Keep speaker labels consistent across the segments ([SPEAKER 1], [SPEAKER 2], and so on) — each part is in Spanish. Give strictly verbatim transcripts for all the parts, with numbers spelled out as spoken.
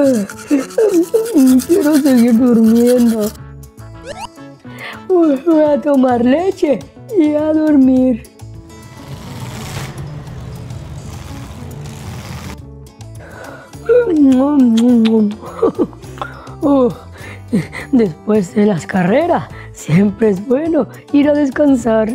[SPEAKER 1] Quiero seguir durmiendo. Voy a tomar leche y a dormir. Oh, después de las carreras, siempre es bueno ir a descansar.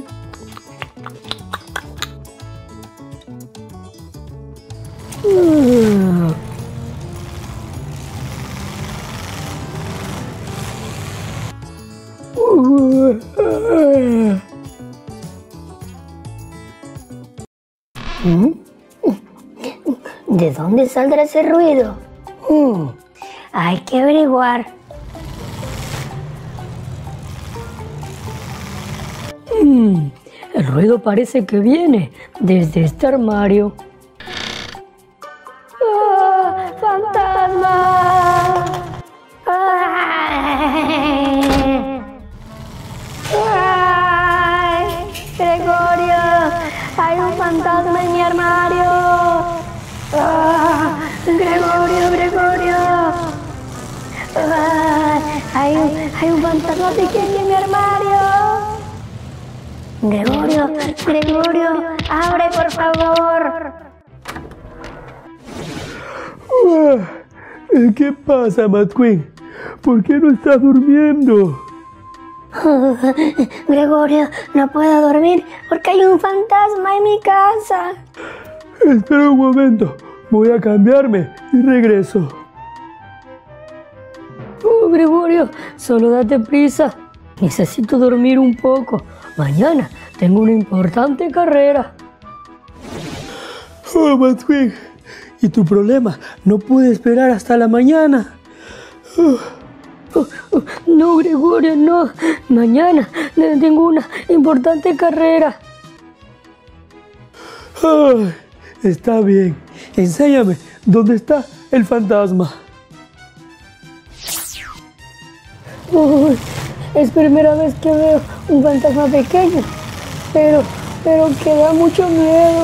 [SPEAKER 2] ¿De dónde saldrá ese ruido? Mm, hay que averiguar.
[SPEAKER 1] Mm, el ruido parece que viene desde este armario.
[SPEAKER 2] ¡Ah, fantasma! ¡Ay! ¡Ay! ¡Gregorio! ¡Hay un fantasma en mi armario! ¡Ah! ¡Gregorio, Gregorio! ¡Ah! Hay, hay un fantasma pequeño en mi armario. Gregorio, Gregorio, abre por favor.
[SPEAKER 3] ¿Qué pasa, McQueen? ¿Por qué no estás durmiendo?
[SPEAKER 2] Gregorio, no puedo dormir porque hay un fantasma en mi casa.
[SPEAKER 3] Espera un momento, voy a cambiarme y regreso.
[SPEAKER 1] Oh, Gregorio, solo date prisa. Necesito dormir un poco. Mañana tengo una importante carrera.
[SPEAKER 3] Oh, McQueen, ¿y tu problema no puede esperar hasta la mañana?
[SPEAKER 1] Oh, oh, oh, no, Gregorio, no. Mañana tengo una importante carrera.
[SPEAKER 3] Ay, está bien. Enséñame dónde está el fantasma.
[SPEAKER 1] Oh, es primera vez que veo un fantasma pequeño, pero, pero que da mucho miedo.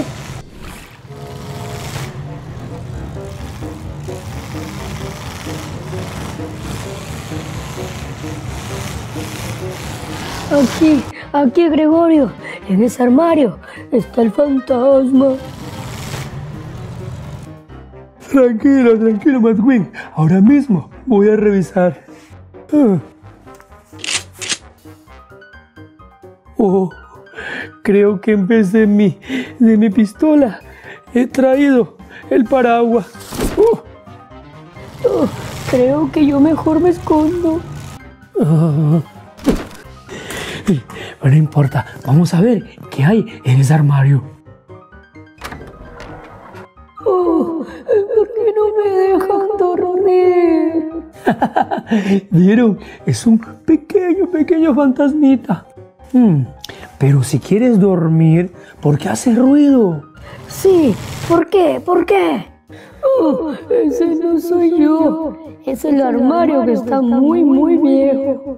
[SPEAKER 1] Aquí, aquí, Gregorio, en ese armario está el fantasma.
[SPEAKER 3] Tranquilo, tranquilo, McQueen. Ahora mismo voy a revisar. Ah. Oh, creo que en vez de mi, de mi pistola he traído el paraguas. Oh.
[SPEAKER 1] Oh, creo que yo mejor me escondo.
[SPEAKER 3] Ah. No importa, vamos a ver qué hay en ese armario.
[SPEAKER 1] Oh, ¿por qué no me dejan dormir?
[SPEAKER 3] ¿Vieron? Es un pequeño, pequeño fantasmita. Hmm, pero si quieres dormir, ¿por qué hace ruido?
[SPEAKER 2] Sí, ¿por qué? ¿Por qué?
[SPEAKER 1] Oh, ese no soy yo. Es el armario que está muy, muy viejo.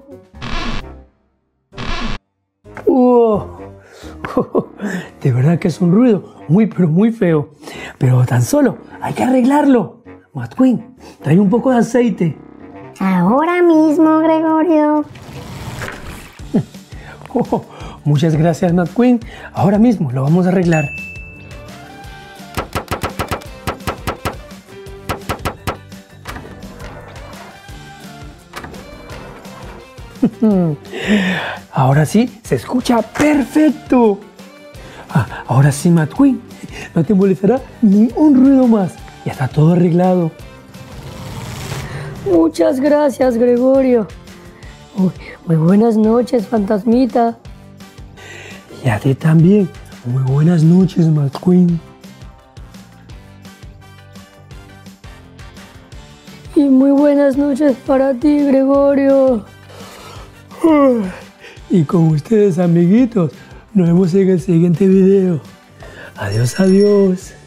[SPEAKER 3] Oh, oh, de verdad que es un ruido muy, pero muy feo. Pero tan solo hay que arreglarlo. McQueen, trae un poco de aceite.
[SPEAKER 2] Ahora mismo, Gregorio.
[SPEAKER 3] Oh, muchas gracias, McQueen. Ahora mismo lo vamos a arreglar. Ahora sí, se escucha perfecto. Ah, ahora sí, McQueen, no te molestará ni un ruido más. Ya está todo arreglado.
[SPEAKER 1] Muchas gracias, Gregorio. Uy, muy buenas noches, fantasmita.
[SPEAKER 3] Y a ti también. Muy buenas noches, McQueen.
[SPEAKER 1] Y muy buenas noches para ti, Gregorio.
[SPEAKER 3] Y con ustedes, amiguitos, nos vemos en el siguiente video. Adiós, adiós.